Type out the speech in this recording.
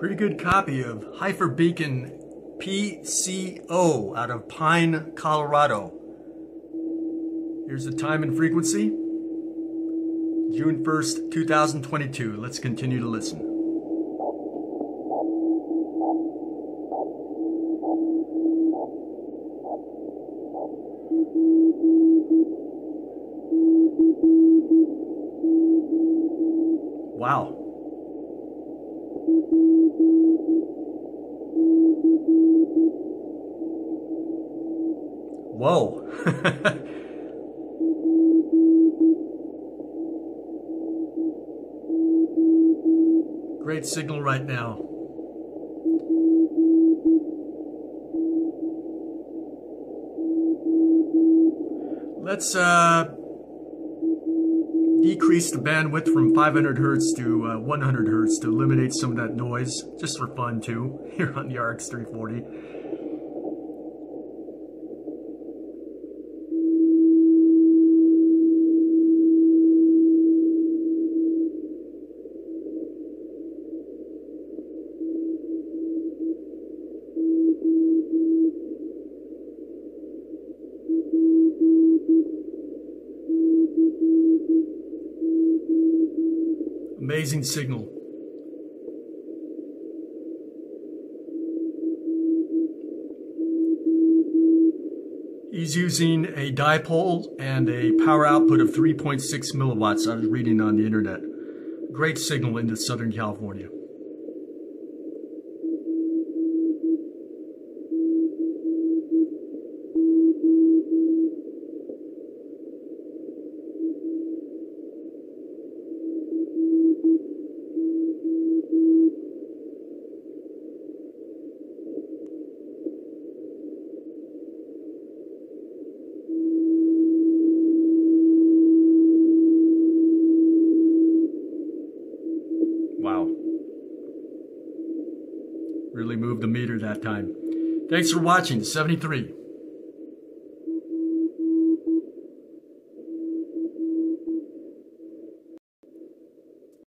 Pretty good copy of HiFer beacon PCO out of Pine, Colorado. Here's the time and frequency. June 1st, 2022. Let's continue to listen. Wow. Whoa. Great signal right now. Let's decrease the bandwidth from 500 Hertz to 100 Hertz to eliminate some of that noise, just for fun too, here on the RX-340. Amazing signal. He's using a dipole and a power output of 3.6 milliwatts. I was reading on the internet. Great signal into Southern California. Wow. Really moved the meter that time. Thanks for watching. 73.